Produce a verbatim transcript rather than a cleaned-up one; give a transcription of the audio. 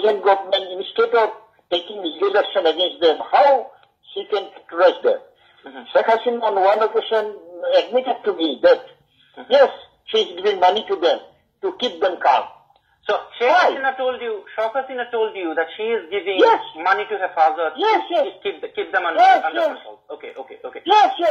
present government, instead of taking legal action against them, how she can trust them? Mm-hmm. Sheikh Hasina on one occasion admitted to me that, mm-hmm. yes, she is giving money to them to keep them calm. So Sheikh Hasina told you, Sheikh Hasina told you that she is giving yes. money to Hefazot yes, yes. to keep, keep them under, yes, under yes. control. Okay, okay, okay. Yes, yes.